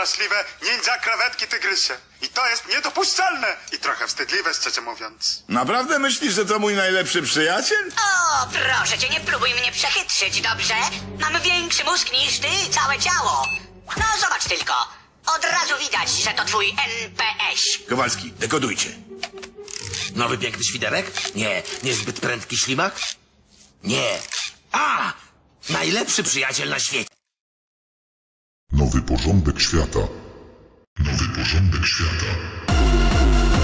straszliwe ninja krewetki tygrysie. I to jest niedopuszczalne i trochę wstydliwe, szczerze mówiąc. Naprawdę myślisz, że to mój najlepszy przyjaciel? O, proszę cię, nie próbuj mnie przechytrzyć, dobrze? Mam większy mózg niż ty, całe ciało. No, zobacz tylko. Od razu widać, że to twój NPS. Kowalski, dekodujcie. Nowy piękny świderek? Nie. Niezbyt prędki ślimak? Nie. A! Najlepszy przyjaciel na świecie. Nowy porządek świata. Nowy porządek świata.